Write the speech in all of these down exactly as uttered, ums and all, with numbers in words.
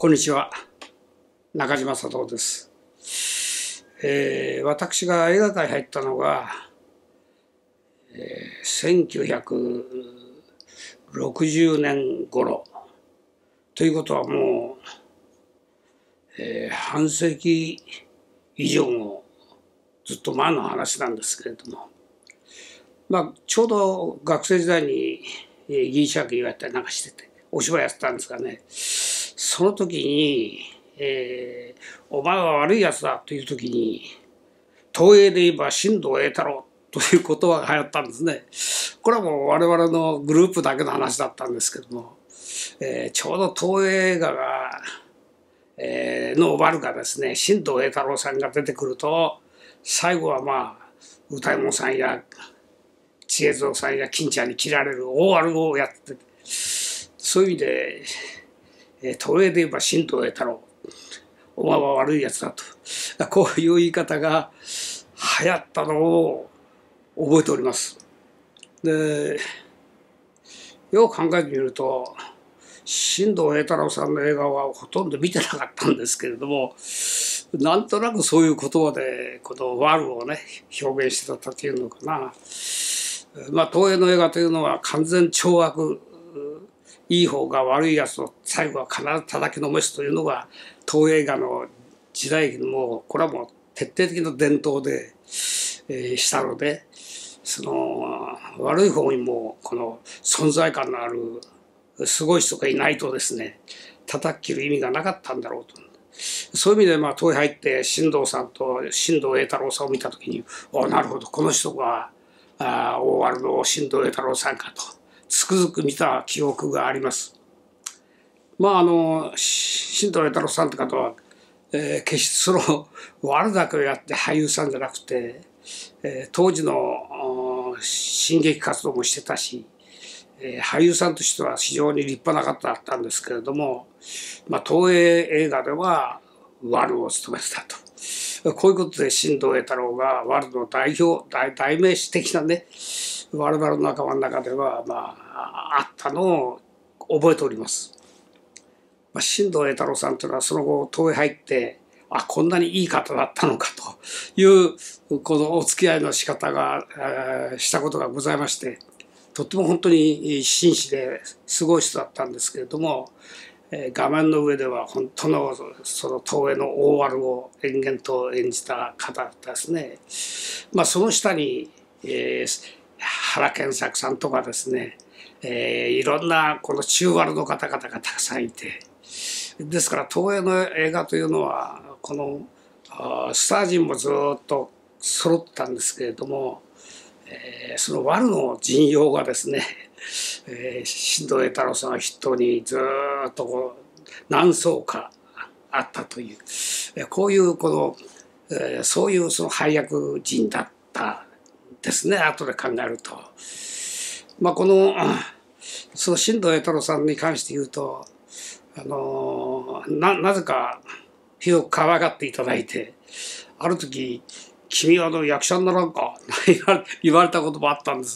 こんにちは、中島佐藤です。えー、私が映画界に入ったのが、えー、せんきゅうひゃくろくじゅうねん頃ということはもう、えー、半世紀以上もずっと前の話なんですけれども、まあ、ちょうど学生時代にギリシャ劇やったりなんかしててお芝居やってたんですがね、その時に、えー「お前は悪いやつだ」という時に東映で言えば新藤栄太郎という言葉が流行ったんですね。これはもう我々のグループだけの話だったんですけども、えー、ちょうど東映映画が、えー、の悪がですね、新藤栄太郎さんが出てくると最後はまあ歌右衛門さんや千恵蔵さんや金ちゃんに切られる大悪をやってて、そういう意味で東映で言えば新藤栄太郎、お前は悪いやつだと、こういう言い方が流行ったのを覚えております。で、よく考えてみると新藤栄太郎さんの映画はほとんど見てなかったんですけれども、なんとなくそういう言葉でこの悪をね表現してたというのかな。まあ東映の映画というのは完全懲悪、いい方が悪いやつを最後は必ず叩きのめすというのが東映画の時代劇のもうこれはもう徹底的な伝統で、えー、したので、その悪い方にもこの存在感のあるすごい人がいないとですね叩き切る意味がなかったんだろうと。そういう意味でまあ東映入って新藤さんと新藤栄太郎さんを見た時に、あ、なるほど、この人があ大悪の新藤栄太郎さんかとつくづく見た記憶があります。まああの新藤栄太郎さんって方は、えー、決してその悪だけをやって俳優さんじゃなくて、えー、当時の新劇活動もしてたし、えー、俳優さんとしては非常に立派な方だったんですけれども、まあ、東映映画では悪を務めてたと。こういうことで新藤栄太郎が悪の代表 代, 代名詞的なね我々の仲間の中ではまああったのを覚えております。まあ、新藤栄太郎さんというのはその後東映入ってあこんなにいい方だったのかというこのお付き合いの仕方が、えー、したことがございまして、とっても本当に紳士ですごい人だったんですけれども、えー、画面の上では本当のその東映の大悪を延々と演じた方だったですね。まあその下に、えー、原健作さんとかですね、えー、いろんなこの中悪の方々がたくさんいて、ですから東映の映画というのはこのスター陣もずっと揃ってたんですけれども、えー、その悪の陣容がですね、えー、新藤栄太郎さんを筆頭にずっとこう何層かあったという、えー、こういうこの、えー、そういうその配役陣だったですね、後で考えると。まあこのその新藤栄太郎さんに関して言うと、あのー、な, なぜかひどく可愛がっていただいて、ある時「君はあの役者にならんか」言われたこともあったんです。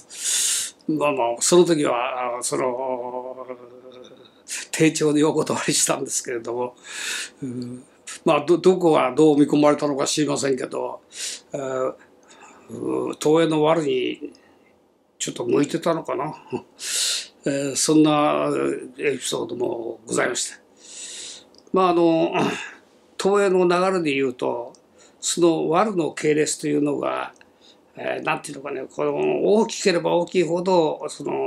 まあまあその時はその丁重にお断りしたんですけれども、うん、まあ ど, どこがどう見込まれたのか知りませんけど、東映の悪にちょっと向いてたのかな。えー、そんなエピソードもございました。まああの東映の流れで言うとその悪の系列というのが、えー、なんていうのかね、この大きければ大きいほどその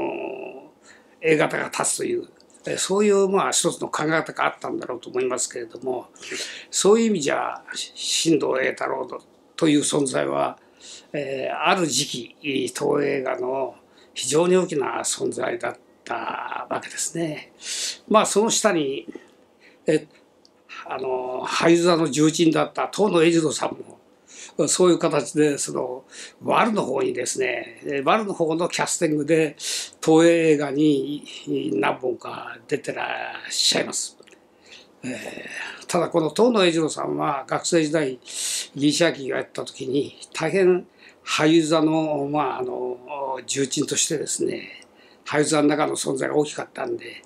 A 型が立つという、えー、そういうまあ一つの考え方があったんだろうと思いますけれども、そういう意味じゃ新藤栄太郎という存在は、えー、ある時期東映画の非常に大きな存在だったわけですね。まあその下にえあの俳優座の重鎮だった遠野栄二郎さんもそういう形でそのワルの方にですね、ワルの方のキャスティングで東映映画に何本か出てらっしゃいます。えー、ただこの遠野栄二郎さんは学生時代ギリシャ劇をやった時に大変俳優座の、まあ、あの重鎮としてですね俳優座の中の存在が大きかったんで、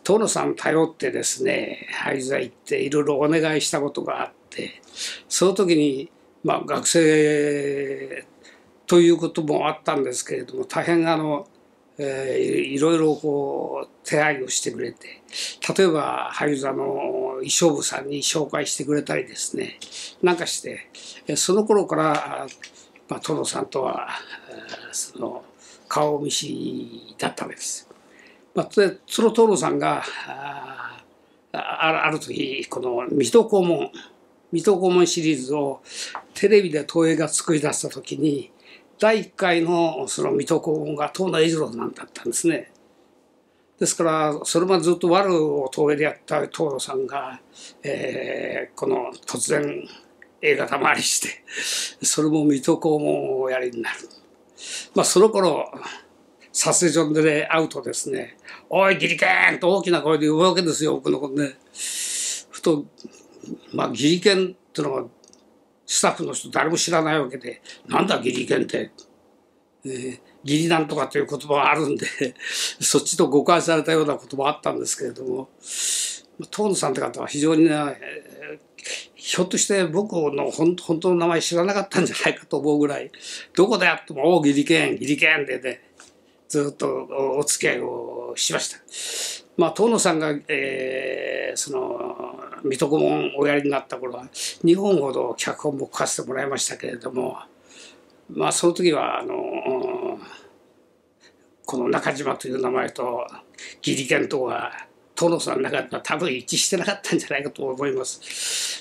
遠野さん頼ってですね俳優座行っていろいろお願いしたことがあって、その時にまあ学生ということもあったんですけれども、大変あの、えー、いろいろこう手配をしてくれて、例えば俳優座の衣装部さんに紹介してくれたりですねなんかして、その頃から、まあ、遠野さんとはその顔見知りだったわけです。まあ、でその遠野さんがあある時この水戸黄門水戸黄門シリーズをテレビで東映が作り出した時に、だいいっかいのその水戸黄門が遠野英二郎なんだったんですね。ですからそれまでずっと悪を東映でやった遠野さんが、えー、この突然映画玉回りしてそれも水戸黄門をおやりになる。まあその頃撮影所で会うとですね「おいギリケン!」と大きな声で言うわけですよ、僕のことね。ふとまあギリケンっていうのはスタッフの人誰も知らないわけで「なんだギリケンって、えー、ギリなんとか」という言葉があるんでそっちと誤解されたようなこともあったんですけれども、遠野さんって方は非常にね、えー、ひょっとして僕の本当の名前知らなかったんじゃないかと思うぐらい、どこであっても「おおギリケンギリケン」でねずっとお付き合いをしました。まあ遠野さんが、えー、その水戸黄門をおやりになった頃はにほんほど脚本も書かせてもらいましたけれども、まあその時はあのこの中島という名前とギリケンとは遠野さんの中では多分一致してなかったんじゃないかと思います。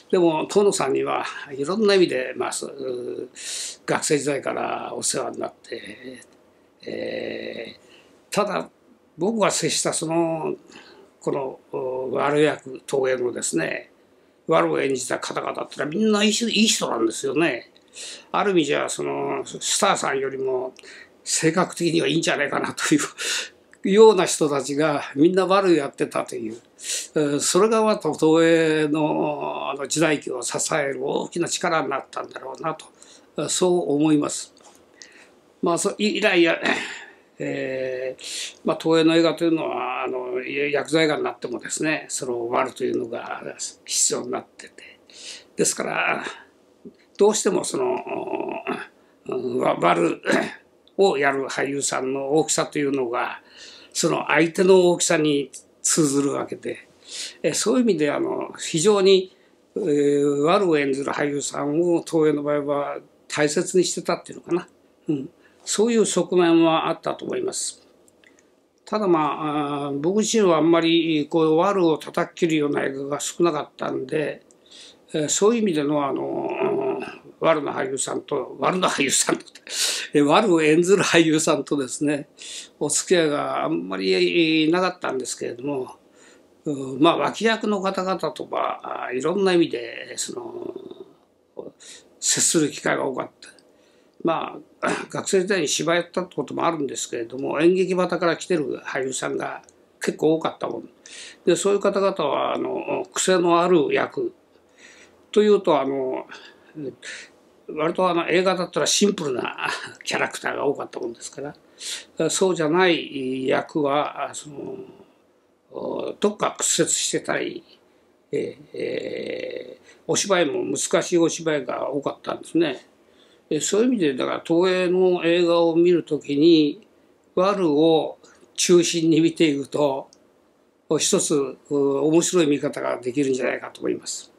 でも遠野さんにはいろんな意味で、まあ、学生時代からお世話になって、えー、ただ僕が接したそのこの悪役東映のですね悪を演じた方々ってのはみんないい人、いい人なんですよね。ある意味じゃそのスターさんよりも性格的にはいいんじゃないかなというような人たちがみんな悪いやってたという、それがまた東映のあの時代劇を支える大きな力になったんだろうなと、そう思います。まあそ以来やえーまあ、東映の映画というのはあの薬剤映画になってもですねその悪というのが必要になってて、ですからどうしてもその悪をやる俳優さんの大きさというのがその相手の大きさに通ずるわけで、そういう意味であの非常に、えー、悪を演じる俳優さんを東映の場合は大切にしてたっていうのかな、うん、そういう側面はあったと思います。ただまあ僕自身はあんまりこう悪を叩き切るような映画が少なかったんで、そういう意味でのあの悪の俳優さんと悪の俳優さんと悪を演ずる俳優さんとですねお付き合いがあんまりなかったんですけれども、まあ脇役の方々とはいろんな意味でその接する機会が多かった。まあ学生時代に芝居やったってこともあるんですけれども、演劇端から来てる俳優さんが結構多かったもんで、そういう方々はあの癖のある役というとあの割とあの映画だったらシンプルなキャラクターが多かったもんですから、そうじゃない役はそのどっか屈折してたり、えーえー、お芝居も難しいお芝居が多かったんですね。そういう意味でだから東映の映画を見るときに悪を中心に見ていくと一つ面白い見方ができるんじゃないかと思います。